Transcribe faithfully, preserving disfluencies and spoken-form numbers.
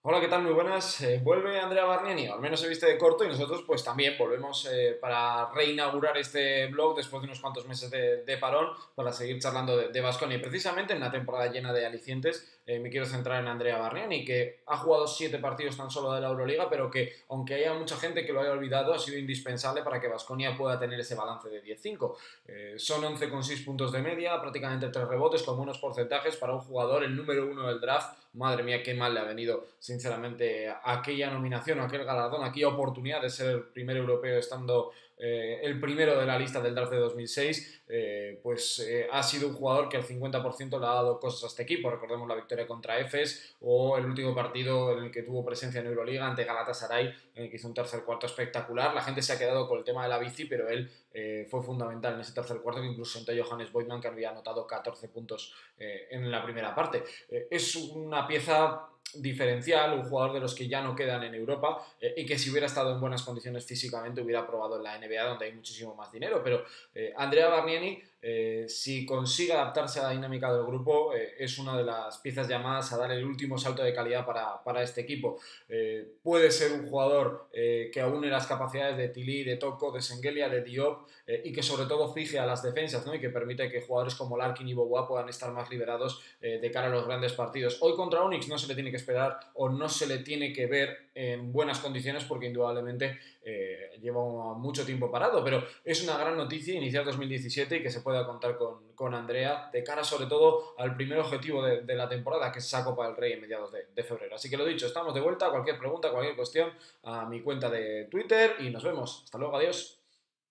Hola, ¿qué tal? Muy buenas. Eh, vuelve Andrea Barniani, o al menos se viste de corto, y nosotros pues también volvemos eh, para reinaugurar este blog después de unos cuantos meses de, de parón para seguir charlando de, de Baskonia. Y precisamente en una temporada llena de alicientes eh, me quiero centrar en Andrea Barniani, que ha jugado siete partidos tan solo de la Euroliga, pero que aunque haya mucha gente que lo haya olvidado, ha sido indispensable para que Baskonia pueda tener ese balance de diez cinco. Eh, son once coma seis puntos de media, prácticamente tres rebotes con buenos porcentajes para un jugador, el número uno del draft. Madre mía, qué mal le ha venido, sinceramente, aquella nominación, aquel galardón, aquella oportunidad de ser el primer europeo estando eh, el primero de la lista del draft de dos mil seis, eh, pues eh, ha sido un jugador que al cincuenta por ciento le ha dado cosas a este equipo. Recordemos la victoria contra Efes o el último partido en el que tuvo presencia en Euroliga ante Galatasaray, en el que hizo un tercer cuarto espectacular. La gente se ha quedado con el tema de la bici, pero él eh, fue fundamental en ese tercer cuarto, que incluso sentó a Johannes Voigtmann, que había anotado catorce puntos eh, en la primera parte. Eh, es una pieza diferencial, un jugador de los que ya no quedan en Europa eh, y que si hubiera estado en buenas condiciones físicamente hubiera probado en la N B A, donde hay muchísimo más dinero. Pero eh, Andrea Barniani, eh, si consigue adaptarse a la dinámica del grupo, eh, es una de las piezas llamadas a dar el último salto de calidad para, para este equipo. Eh, puede ser un jugador eh, que aúne las capacidades de Tilly, de Toko, de Sengelia, de Diop, eh, y que sobre todo fije a las defensas, ¿no? Y que permite que jugadores como Larkin y Boboa puedan estar más liberados eh, de cara a los grandes partidos. Hoy contra Onyx no se le tiene que esperar o no se le tiene que ver en buenas condiciones, porque indudablemente eh, lleva mucho tiempo parado, pero es una gran noticia iniciar dos mil diecisiete y que se pueda contar con, con Andrea de cara sobre todo al primer objetivo de, de la temporada, que es esa Copa del Rey en mediados de, de febrero. Así que lo dicho, estamos de vuelta. Cualquier pregunta, cualquier cuestión, a mi cuenta de Twitter y nos vemos. Hasta luego, adiós.